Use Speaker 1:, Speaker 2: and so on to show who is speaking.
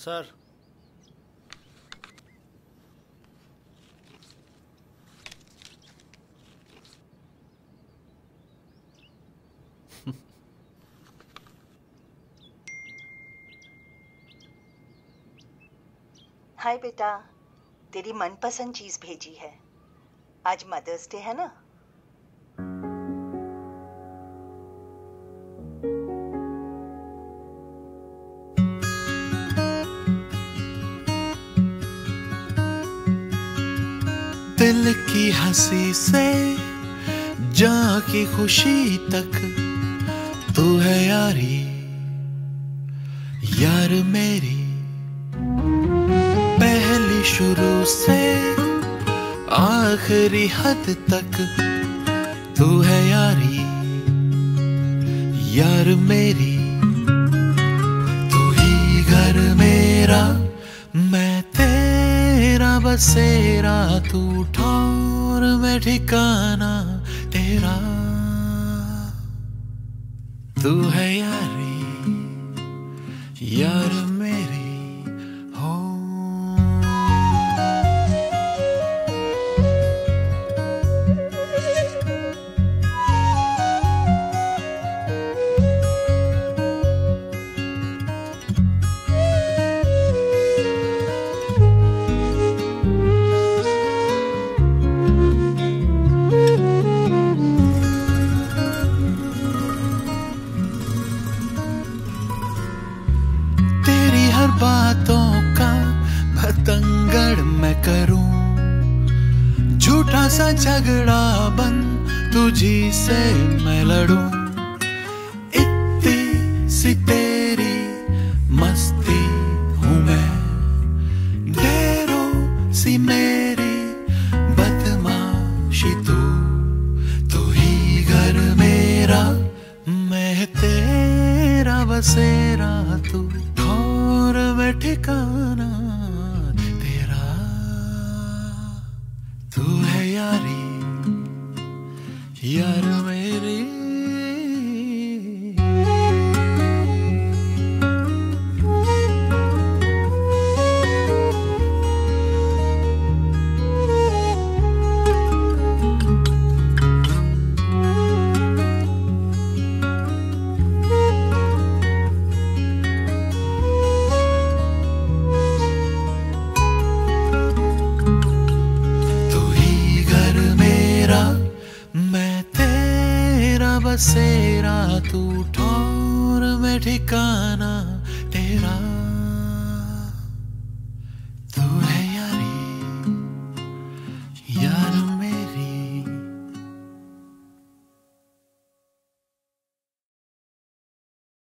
Speaker 1: Sir,
Speaker 2: हाय बेटा, तेरी मनपसंद चीज भेजी है। आज मदर्स डे है ना।
Speaker 3: दिल की हंसी से जां की खुशी तक तू है यारी, यार मेरी। पहली शुरू से आखिरी हद तक तू है यारी, यार मेरी। तू ही घर मेरा, मैं तेरा बसेरा, तू ठौर में ठिकाना तेरा। तू है यारी, यार मेरी। हो बातों का भतंगड़ मैं करूं, झूठा सा झगड़ा बन तुझी से मैं लड़ूं। इतनी सी तेरी मस्ती हूं मैं, ढेरों सी मेरी बदमाशी तू। तू ही घर मेरा, मैं तेरा बसेरा, तू में ठिकाना तेरा। तू है यारी, यार मेरी। बसेरा, तू ठौर में ठिकाना